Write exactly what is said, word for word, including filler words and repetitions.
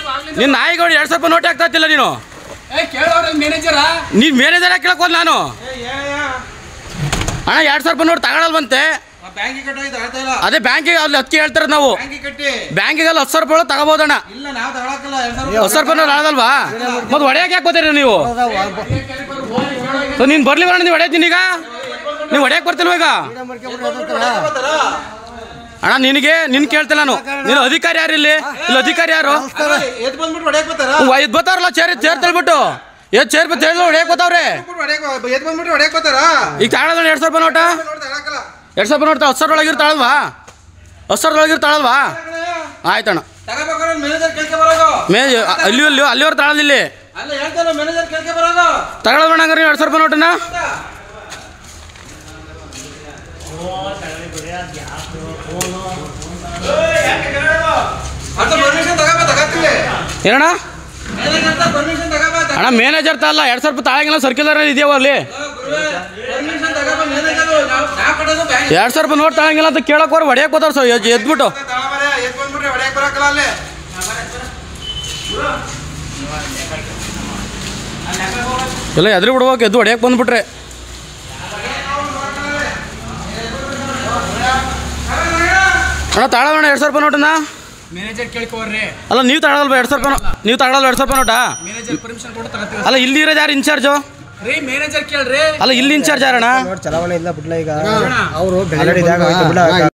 ನಿನ್ನ ನಾಯಿಗಳು ಎರಡು ಸಾವಿರ ರೂಪಾಯಿ ನೋಟ್ ಆಗ್ತಾ ಇತ್ತಿಲ್ಲ ನೀನು ನೀನು ಮ್ಯಾನೇಜರ್ ಕೇಳಕ್ ಹೋದ್ ನಾನು ಅಣ್ಣ ಎರಡು ಸಾವಿರ ರೂಪಾಯಿ ನೋಟ್ ತಗೊಳಲ್ವಂತೆ ಅದೇ ಬ್ಯಾಂಕಿಗೆ ಅಲ್ಲಿ ಹತ್ತಿ ಹೇಳ್ತಾರೆ ನಾವು ಬ್ಯಾಂಕಿಗೆ ಅಲ್ಲಿ ಹತ್ತು ಸಾವಿರ ರೂಪಾಯಿ ತಗೋಬೋದಣ್ಣ ಹತ್ತು ಸಾವಿರ ರೂಪಾಯಿ ತಗೊಳಲ್ವಾ ಮತ್ತೆ ಹೊಡೆಯಕ್ಕೆ ಯಾಕೆ ಬರ್ತೀರಿ ನೀವು ನೀನು ಬರ್ಲಿ ಬರೋಣ ನೀವು ಹೊಡೆಯತ್ತೀನಿ ಈಗ ನೀವು ಹೊಡೆಯಕ್ಕೆ ಬರ್ತಿಲ್ವ ಈಗ ಅಣ್ಣ ನಿನಗೆ ನಿನ್ ಕೇಳ್ತಿಲ್ಲ ನಾನು ನೀನು ಅಧಿಕಾರಿ ಯಾರು ಇಲ್ಲಿ ಇಲ್ಲಿ ಅಧಿಕಾರಿ ಯಾರು ಎದ್ ಬರ್ತಾರಲ್ಲ ಚೇರ್ ಚೇರ್ ತಳ್ಬಿಟ್ಟು ಎದ್ ಚೇರ್ ಹೊಡೆಯಕ್ ಬರ್ತಾವ್ರೆ ಈಗ ತಾಳದ ಎರಡ್ ಸಾವಿರ ರೂಪಾಯಿ ನೋಟ ಎರಡ್ ಸಾವಿರ ರೂಪಾಯಿ ನೋಡ್ತಾ ಹತ್ತು ಸಾವಿರ ಒಳಗಿರ್ ತಾಳಲ್ವಾ ಹತ್ತು ಸಾವಿರ ಒಳಗಿರ್ ತಾಳಲ್ವಾ ಆಯ್ತಣ್ಣ ಮೇ ಅಲ್ಲಿ ಅಲ್ಲಿ ಅಲ್ಲಿವ್ರು ತಾಳದಿಲ್ಲ ತಗೊಳ್ಳೋಣ ಹಂಗಾರೆ ಎರಡು ಸಾವಿರ ರೂಪಾಯಿ ನೋಟನ್ನ ಏನಣ್ಣ ಅಣ್ಣ ಮ್ಯಾನೇಜರ್ ತಲ್ಲ ಎರಡು ಸಾವಿರ ರೂಪಾಯಿ ತಾಳಂಗಿಲ್ಲ ಸರ್ಕ್ಯುಲರ್ ಇದೆಯವ ಅಲ್ಲಿ ಎರಡು ಸಾವಿರ ರೂಪಾಯಿ ನೋಟ್ ತಾಳಂಗಿಲ್ಲ ಅಂತ ಕೇಳಕ್ ಹೋರ್ ಹೊಡೆಯಕ್ ಹೋತಾರ ಸರ್ ಎದ್ಬಿಟ್ಟು ಎಲ್ಲ ಎದ್ರಿ ಬಿಡ್ಬೇಕು ಎದ್ದು ಹೊಡೆಯಕ್ ಬಂದ್ಬಿಟ್ರೆ ಅಣ್ಣ ತಾಳೋಣ ಎರಡು ಸಾವಿರ ರೂಪಾಯಿ ನೋಟನ್ನ ಮ್ಯಾನೇಜರ್ ಕೇಳ್ಕೋರ್ರಿ ಅಲ್ಲ ನೀವು ತಗೊಳಲ್ವಾ ಎರಡು ಸಾವಿರ ರೂಪಾಯಿ ನೀವು ತಗೊಳಲ್ವಾ ಎರಡು ಸಾವಿರ ರೂಪಾಯಿ ನೋಟಾ ಮ್ಯಾನೇಜರ್ ಪರ್ಮಿಷನ್ ಕೊಟ್ಟು ತಗೋತೀವಿ ಅಲ್ಲ ಇಲ್ಲಿ ಇರೋದು ಯಾರು ಇನ್ಚಾರ್ಜು ರೀ ಮ್ಯಾನೇಜರ್ ಕೇಳ್ರಿ ಅಲ್ಲ ಇಲ್ಲಿ ಇನ್ಚಾರ್ಜ್ ಯಾರಣ್ಣ ಚಲಾವಣೆ ಇಲ್ಲ ಬಿಡ್ಲ ಈಗ ಅವರು